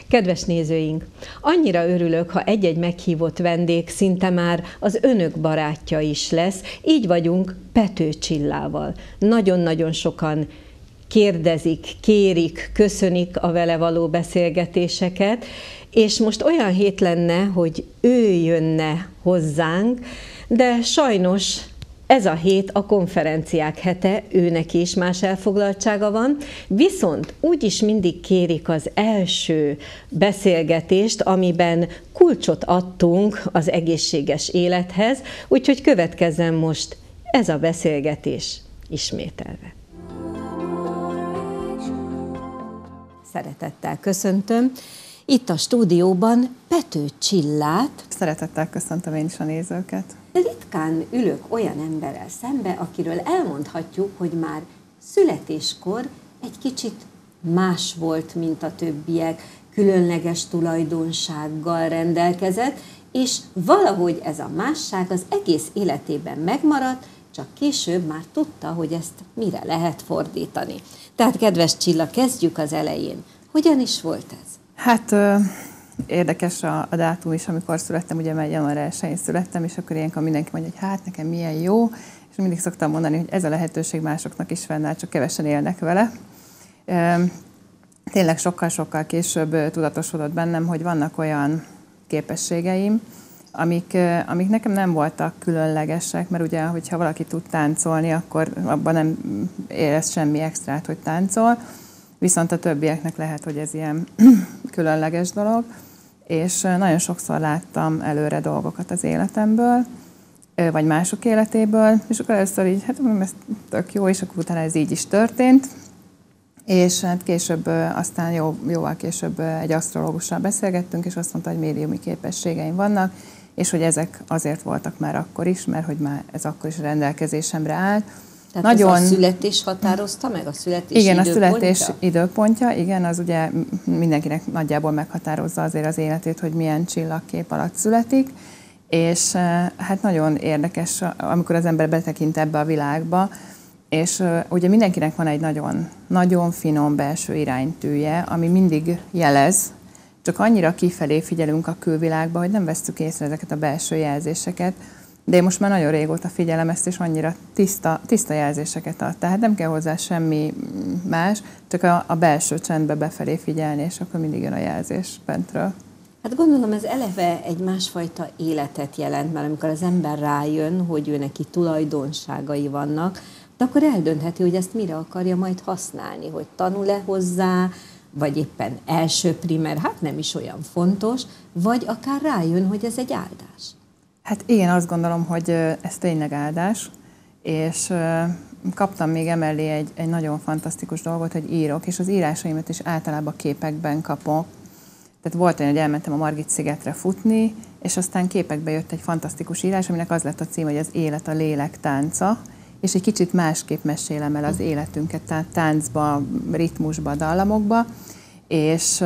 Kedves nézőink, annyira örülök, ha egy-egy meghívott vendég szinte már az önök barátja is lesz. Így vagyunk Pető Csillával. Nagyon-nagyon sokan kérdezik, kérik, köszönik a vele való beszélgetéseket, és most olyan hét lenne, hogy ő jönne hozzánk, de sajnos ez a hét a konferenciák hete, őnek is más elfoglaltsága van, viszont úgyis mindig kérik az első beszélgetést, amiben kulcsot adtunk az egészséges élethez, úgyhogy következzen most ez a beszélgetés ismételve. Szeretettel köszöntöm itt a stúdióban Pető Csillát. Szeretettel köszöntöm én is a nézőket. Ritkán ülök olyan emberrel szembe, akiről elmondhatjuk, hogy már születéskor egy kicsit más volt, mint a többiek, különleges tulajdonsággal rendelkezett, és valahogy ez a másság az egész életében megmaradt, csak később már tudta, hogy ezt mire lehet fordítani. Tehát, kedves Csilla, kezdjük az elején. Hogyan is volt ez? Hát érdekes a dátum is, amikor születtem, ugye már január 1-én születtem, és akkor ilyenkor mindenki mondja, hogy hát nekem milyen jó, és mindig szoktam mondani, hogy ez a lehetőség másoknak is fennáll, csak kevesen élnek vele. Tényleg sokkal-sokkal később tudatosodott bennem, hogy vannak olyan képességeim, amik nekem nem voltak különlegesek, mert ugye, hogyha valaki tud táncolni, akkor abban nem érez semmi extrát, hogy táncol, viszont a többieknek lehet, hogy ez ilyen különleges dolog, és nagyon sokszor láttam előre dolgokat az életemből, vagy mások életéből, és akkor először így, hát ez tök jó, és akkor utána ez így is történt, és hát később, aztán jóval később egy asztrológussal beszélgettünk, és azt mondta, hogy médiumi képességeim vannak, és hogy ezek azért voltak már akkor is, mert hogy már ez akkor is rendelkezésemre állt. Tehát nagyon... ez a születés határozta meg? A születés igen, időpontja? A születés időpontja, igen, az ugye mindenkinek nagyjából meghatározza azért az életét, hogy milyen csillagkép alatt születik, és hát nagyon érdekes, amikor az ember betekint ebbe a világba, és ugye mindenkinek van egy nagyon, nagyon finom belső iránytűje, ami mindig jelez, csak annyira kifelé figyelünk a külvilágba, hogy nem vesszük észre ezeket a belső jelzéseket, de én most már nagyon régóta figyelem ezt, és annyira tiszta jelzéseket ad. Tehát nem kell hozzá semmi más, csak a belső csendbe befelé figyelni, és akkor mindig jön a jelzés bentről. Hát gondolom, ez eleve egy másfajta életet jelent, mert amikor az ember rájön, hogy ő neki tulajdonságai vannak, de akkor eldöntheti, hogy ezt mire akarja majd használni, hogy tanul-e hozzá, vagy éppen első primer, hát nem is olyan fontos, vagy akár rájön, hogy ez egy áldás. Hát igen, azt gondolom, hogy ez tényleg áldás, és kaptam még emellé egy nagyon fantasztikus dolgot, hogy írok, és az írásaimat is általában képekben kapok. Tehát volt olyan, hogy elmentem a Margit-szigetre futni, és aztán képekbe jött egy fantasztikus írás, aminek az lett a cím, hogy az élet a lélek tánca, és egy kicsit másképp mesélem el az életünket, tehát táncba, ritmusba, dallamokba, és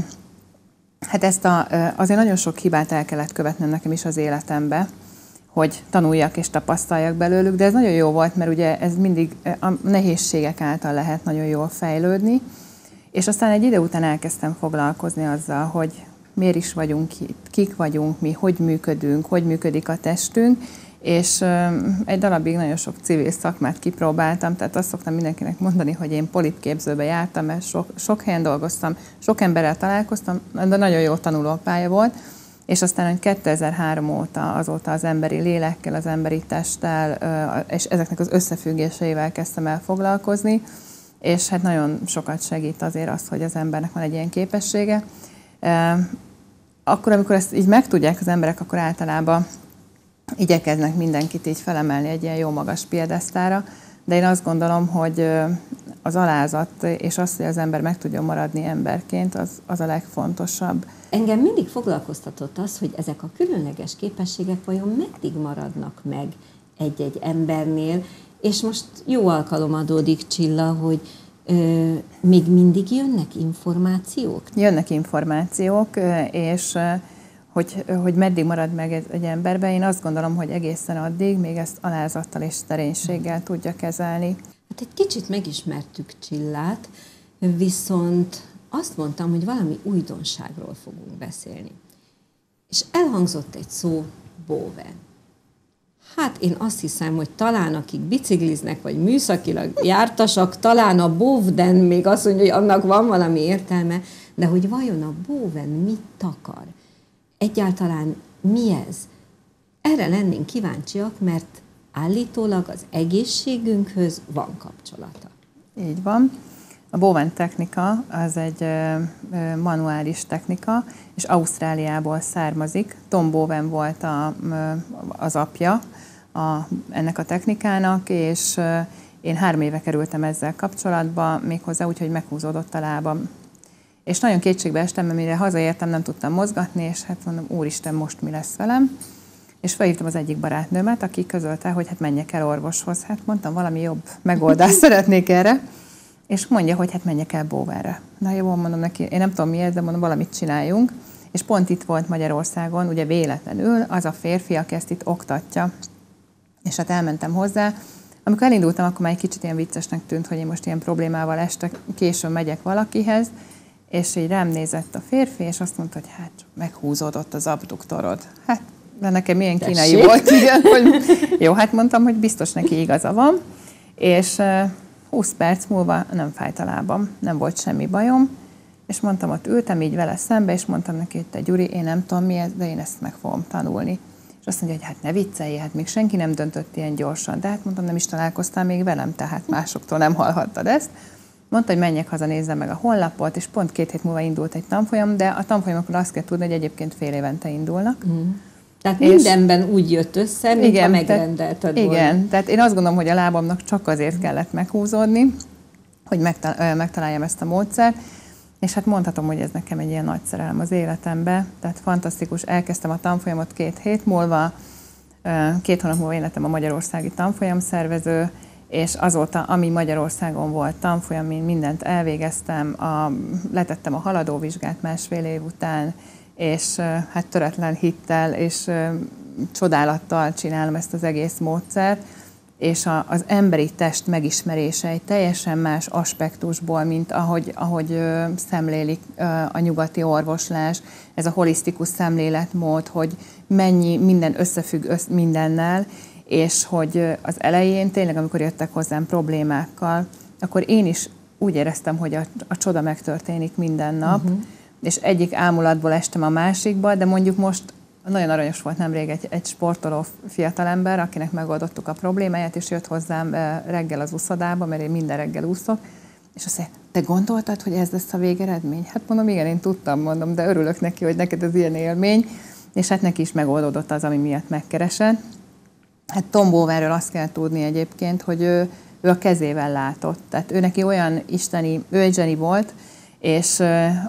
hát ezt azért nagyon sok hibát el kellett követnem nekem is az életembe, hogy tanuljak és tapasztaljak belőlük, de ez nagyon jó volt, mert ugye ez mindig a nehézségek által lehet nagyon jól fejlődni, és aztán egy idő után elkezdtem foglalkozni azzal, hogy miért is vagyunk itt, kik vagyunk mi, hogy működünk, hogy működik a testünk, és egy darabig nagyon sok civil szakmát kipróbáltam, tehát azt szoktam mindenkinek mondani, hogy én polipképzőbe jártam, mert sok helyen dolgoztam, sok emberrel találkoztam, de nagyon jó tanulópálya volt, és aztán, hogy 2003 óta, azóta az emberi lélekkel, az emberi testtel, és ezeknek az összefüggéseivel kezdtem el foglalkozni, és hát nagyon sokat segít azért az, hogy az embernek van egy ilyen képessége. Akkor, amikor ezt így megtudják az emberek, akkor általában igyekeznek mindenkit így felemelni egy ilyen jó magas piedesztára, de én azt gondolom, hogy az alázat és az, hogy az ember meg tudjon maradni emberként, az a legfontosabb. Engem mindig foglalkoztatott az, hogy ezek a különleges képességek vajon meddig maradnak meg egy-egy embernél, és most jó alkalom adódik, Csilla, hogy még mindig jönnek információk? Jönnek információk, és hogy meddig marad meg egy emberben, én azt gondolom, hogy egészen addig még ezt alázattal és szerénységgel tudja kezelni. Hát egy kicsit megismertük Csillát, viszont azt mondtam, hogy valami újdonságról fogunk beszélni. És elhangzott egy szó, bóven. Hát én azt hiszem, hogy talán akik bicikliznek, vagy műszakilag jártasak, talán a bóvden még azt mondja, hogy annak van valami értelme, de hogy vajon a bóven mit takar? Egyáltalán mi ez? Erre lennénk kíváncsiak, mert állítólag az egészségünkhöz van kapcsolata. Így van. A Bowen technika az egy manuális technika, és Ausztráliából származik. Tom Bowen volt az apja ennek a technikának, és én 3 éve kerültem ezzel kapcsolatba, méghozzá úgy, hogy meghúzódott a lábam. És nagyon kétségbe estem, mert mire hazaértem, nem tudtam mozgatni, és hát mondom, úristen, most mi lesz velem? És felhívtam az egyik barátnőmet, aki közölte, hogy hát menjek el orvoshoz. Hát mondtam, valami jobb megoldást szeretnék erre. És mondja, hogy hát menjek el Bowenre. Na jó, mondom neki, én nem tudom miért, de mondom, valamit csináljunk. És pont itt volt Magyarországon, ugye véletlenül, az a férfi, aki ezt itt oktatja. És hát elmentem hozzá. Amikor elindultam, akkor már egy kicsit ilyen viccesnek tűnt, hogy én most ilyen problémával este későn megyek valakihez, és így rám nézett a férfi, és azt mondta, hogy hát meghúzódott az abduktorod. Hát, de nekem milyen kínai volt, igen, hogy jó, hát mondtam, hogy biztos neki igaza van. És 20 perc múlva nem fájt a lábam, nem volt semmi bajom, és mondtam, ott ültem így vele szembe, és mondtam neki, hogy te Gyuri, én nem tudom mi ez, de én ezt meg fogom tanulni. És azt mondja, hogy hát ne viccelj, hát még senki nem döntött ilyen gyorsan, de hát mondtam, nem is találkoztál még velem, tehát másoktól nem hallhattad ezt. Mondta, hogy menjek haza, nézzem meg a honlapot, és pont 2 hét múlva indult egy tanfolyam, de a tanfolyamokon azt kell tudni, hogy egyébként fél évente indulnak. Tehát mindenben úgy jött össze, mintha megrendelted volna. Igen, tehát én azt gondolom, hogy a lábamnak csak azért kellett meghúzódni, hogy megtaláljam ezt a módszert, és hát mondhatom, hogy ez nekem egy ilyen nagy szerelem az életembe, tehát fantasztikus, elkezdtem a tanfolyamot 2 hét múlva, 2 hónap múlva én lettem a magyarországi tanfolyamszervező, és azóta, ami Magyarországon volt tanfolyam, én mindent elvégeztem, letettem a haladóvizsgát 1,5 év után, és hát töretlen hittel és csodálattal csinálom ezt az egész módszert, és az emberi test megismerése egy teljesen más aspektusból, mint ahogy szemlélik a nyugati orvoslás, ez a holisztikus szemléletmód, hogy mennyi minden összefügg mindennel, és hogy az elején tényleg, amikor jöttek hozzám problémákkal, akkor én is úgy éreztem, hogy a csoda megtörténik minden nap, és egyik ámulatból estem a másikba, de mondjuk most nagyon aranyos volt nemrég egy sportoló fiatalember, akinek megoldottuk a problémáját, és jött hozzám reggel az úszodába, mert én minden reggel úszok, és azt mondja, te gondoltad, hogy ez lesz a végeredmény? Hát mondom, igen, én tudtam, mondom, de örülök neki, hogy neked ez ilyen élmény, és hát neki is megoldódott az, ami miatt megkeresett. Hát Tom Bowenről azt kell tudni egyébként, hogy ő a kezével látott, tehát ő neki olyan isteni, ő egy zseni volt, és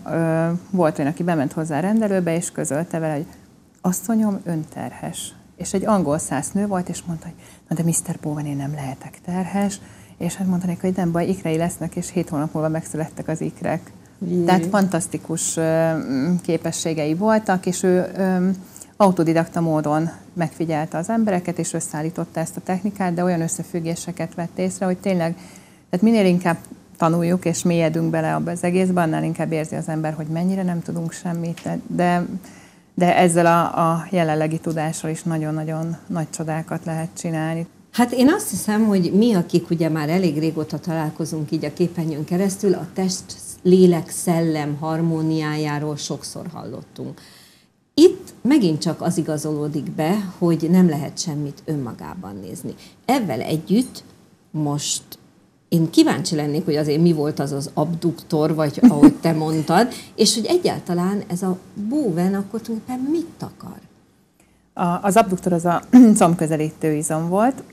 volt olyan, aki bement hozzá a rendelőbe, és közölte vele, hogy asszonyom, ön terhes. És egy angol száz nő volt, és mondta, hogy na de Mr. Bowen, én nem lehetek terhes, és hát mondta neki, hogy nem baj, ikrei lesznek, és 7 hónap múlva megszülettek az ikrek. Tehát fantasztikus képességei voltak, és ő autodidakta módon megfigyelte az embereket, és összeállította ezt a technikát, de olyan összefüggéseket vett észre, hogy tényleg, tehát minél inkább tanuljuk és mélyedünk bele abba az egészbe, annál inkább érzi az ember, hogy mennyire nem tudunk semmit, de ezzel a jelenlegi tudással is nagyon-nagyon nagy csodákat lehet csinálni. Hát én azt hiszem, hogy mi, akik ugye már elég régóta találkozunk így a képernyőn keresztül, a test, lélek, szellem harmóniájáról sokszor hallottunk. Itt megint csak az igazolódik be, hogy nem lehet semmit önmagában nézni. Ezzel együtt most én kíváncsi lennék, hogy azért mi volt az abduktor, vagy ahogy te mondtad, és hogy egyáltalán ez a Bowen akkor tulajdonképpen mit akar? Az abduktor az a combközelítő izom volt,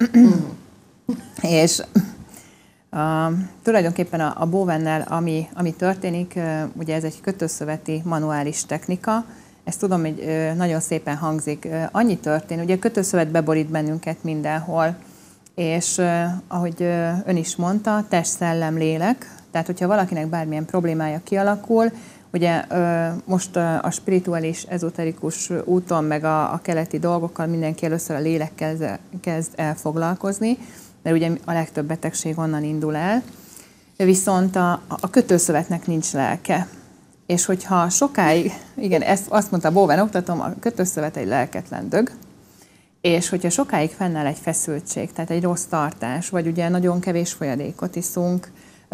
és tulajdonképpen a Bowennel, ami történik, ugye ez egy kötőszöveti manuális technika, ezt tudom, hogy nagyon szépen hangzik. Annyi történik, ugye a kötőszövet beborít bennünket mindenhol, és ahogy ön is mondta, test, szellem, lélek, tehát hogyha valakinek bármilyen problémája kialakul, ugye most a spirituális, ezoterikus úton, meg a keleti dolgokkal mindenki először a lélekkel kezd el foglalkozni, mert ugye a legtöbb betegség onnan indul el, viszont a kötőszövetnek nincs lelke. És hogyha sokáig, igen, azt mondta Bowen oktatom, a kötőszövet egy lelketlen dög, és hogyha sokáig fennáll egy feszültség, tehát egy rossz tartás, vagy ugye nagyon kevés folyadékot iszunk,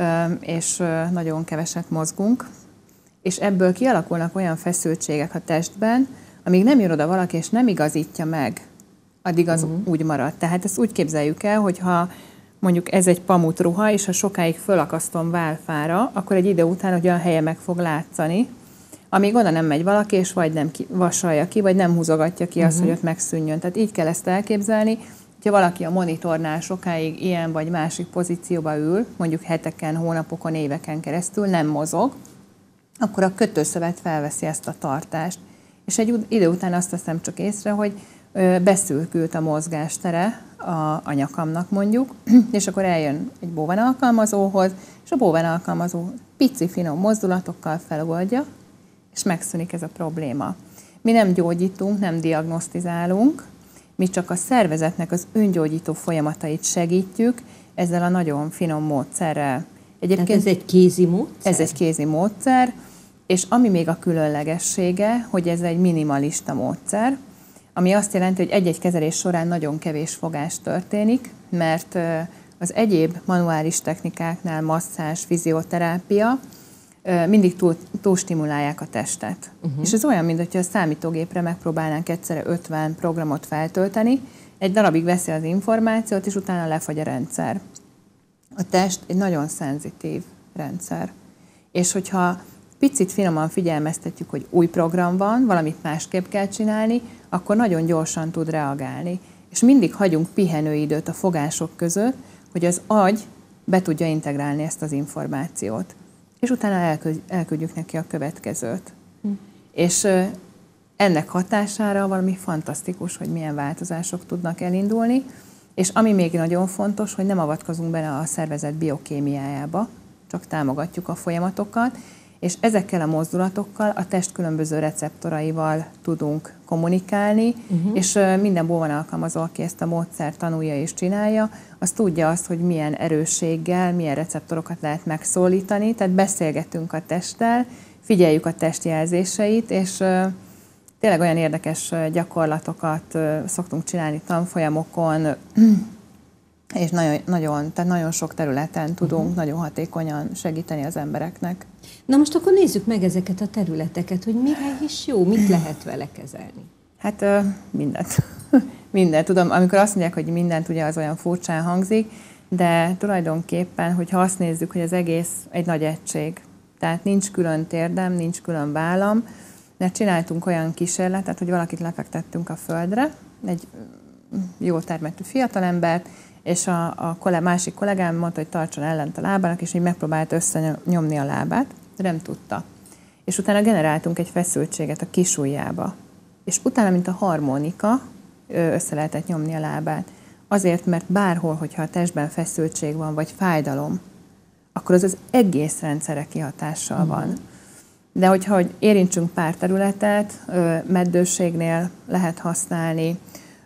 és nagyon keveset mozgunk, és ebből kialakulnak olyan feszültségek a testben, amíg nem jön oda valaki, és nem igazítja meg, addig az úgy marad. Tehát ezt úgy képzeljük el, hogyha mondjuk ez egy pamutruha, és ha sokáig fölakasztom válfára, akkor egy idő után ugye a helye meg fog látszani, amíg oda nem megy valaki, és vagy nem vasalja ki, vagy nem húzogatja ki azt, hogy ott megszűnjön. Tehát így kell ezt elképzelni, hogyha valaki a monitornál sokáig ilyen vagy másik pozícióba ül, mondjuk heteken, hónapokon, éveken keresztül nem mozog, akkor a kötőszövet felveszi ezt a tartást. És egy idő után azt veszem csak észre, hogy beszűkült a mozgástere a nyakamnak mondjuk, és akkor eljön egy Bowen alkalmazóhoz, és a Bowen alkalmazó pici, finom mozdulatokkal feloldja, és megszűnik ez a probléma. Mi nem gyógyítunk, nem diagnosztizálunk, mi csak a szervezetnek az öngyógyító folyamatait segítjük ezzel a nagyon finom módszerrel. Egyébként ez egy kézi módszer? Ez egy kézi módszer, és ami még a különlegessége, hogy ez egy minimalista módszer, ami azt jelenti, hogy egy-egy kezelés során nagyon kevés fogás történik, mert az egyéb manuális technikáknál, masszázs, fizioterápia mindig túlstimulálják a testet. És ez olyan, mint hogyha a számítógépre megpróbálnánk egyszerre 50 programot feltölteni, egy darabig veszi az információt, és utána lefagy a rendszer. A test egy nagyon szenzitív rendszer. És hogyha picit finoman figyelmeztetjük, hogy új program van, valamit másképp kell csinálni, akkor nagyon gyorsan tud reagálni. És mindig hagyunk pihenőidőt a fogások között, hogy az agy be tudja integrálni ezt az információt. És utána elküldjük neki a következőt. És ennek hatására valami fantasztikus, hogy milyen változások tudnak elindulni, és ami még nagyon fontos, hogy nem avatkozunk bele a szervezet biokémiájába, csak támogatjuk a folyamatokat, és ezekkel a mozdulatokkal a test különböző receptoraival tudunk kommunikálni, és minden Bowen alkalmazó, aki ezt a módszert tanulja és csinálja, az tudja azt, hogy milyen erősséggel, milyen receptorokat lehet megszólítani, tehát beszélgetünk a testtel, figyeljük a test jelzéseit, és tényleg olyan érdekes gyakorlatokat szoktunk csinálni tanfolyamokon, és nagyon sok területen tudunk nagyon hatékonyan segíteni az embereknek. Na most akkor nézzük meg ezeket a területeket, hogy mire is jó, mit lehet vele kezelni? Hát mindent. Mindent. Tudom, amikor azt mondják, hogy mindent, ugye az olyan furcsán hangzik, de tulajdonképpen, hogyha azt nézzük, hogy az egész egy nagy egység. Tehát nincs külön térdem, nincs külön vállam, de csináltunk olyan kísérletet, hogy valakit lefektettünk a földre, egy jól termettű fiatalembert, és a másik kollégám mondta, hogy tartson ellent a lábának, és így megpróbált összenyomni a lábát, de nem tudta. És utána generáltunk egy feszültséget a kisujjába. És utána, mint a harmonika, össze lehetett nyomni a lábát. Azért, mert bárhol, hogyha a testben feszültség van, vagy fájdalom, akkor az egész rendszerre kihatással van. De hogyha érintsünk pár területet, meddőségnél lehet használni,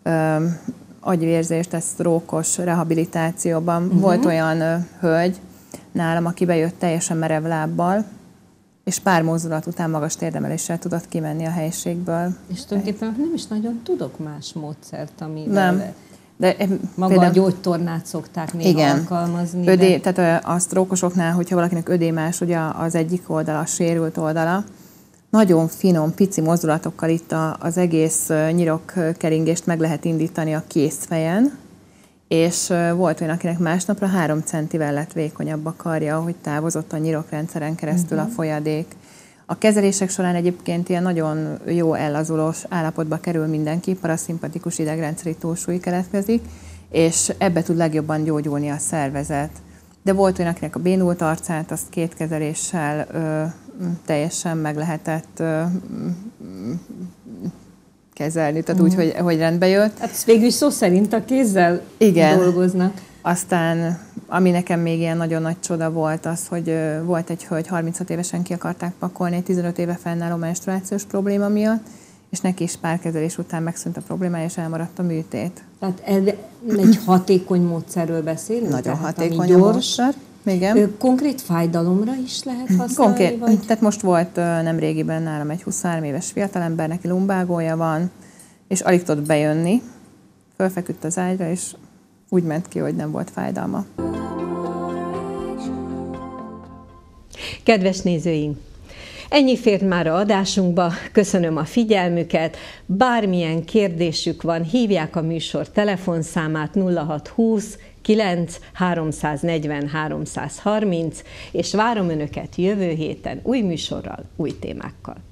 agyvérzést, ez sztrókos rehabilitációban. Volt olyan hölgy nálam, aki bejött teljesen merev lábbal, és pár mozdulat után magas térdemeléssel tudott kimenni a helyiségből. És tulajdonképpen nem is nagyon tudok más módszert, amivel nem. De maga például a gyógytornát szokták néha alkalmazni. Tehát a sztrókosoknál, hogyha valakinek ödémás, ugye az egyik oldala, a sérült oldala, nagyon finom, pici mozdulatokkal itt az egész nyirokkeringést meg lehet indítani a kézfejen, és volt olyan, akinek másnapra 3 centivel lett vékonyabb a karja, ahogy távozott a nyirokrendszeren keresztül a folyadék. A kezelések során egyébként ilyen nagyon jó ellazulós állapotba kerül mindenki, paraszimpatikus idegrendszeri túlsúly keletkezik, és ebbe tud legjobban gyógyulni a szervezet. De volt olyan, akinek a bénult arcát, azt 2 kezeléssel teljesen meg lehetett kezelni, tehát úgy, hogy rendbe jött. Hát ez végül is szó szerint a kézzel dolgoznak. Aztán, ami nekem még ilyen nagyon nagy csoda volt, az, hogy volt egy hölgy, 36 évesen ki akarták pakolni egy 15 éve fennálló menstruációs probléma miatt, és neki is pár kezelés után megszűnt a problémája, és elmaradt a műtét. Tehát egy hatékony módszerről beszélünk? Nagyon hatékony módszer. Igen. Konkrét fájdalomra is lehet használni? Konkrét. Vagy? Tehát most volt nemrégiben nálam egy 23 éves fiatalember, neki lumbágója van, és alig tudott bejönni. Fölfeküdt az ágyra, és úgy ment ki, hogy nem volt fájdalma. Kedves nézőink! Ennyi fért már a adásunkba, köszönöm a figyelmüket, bármilyen kérdésük van, hívják a műsor telefonszámát 0620 9 340 330, és várom Önöket jövő héten új műsorral, új témákkal.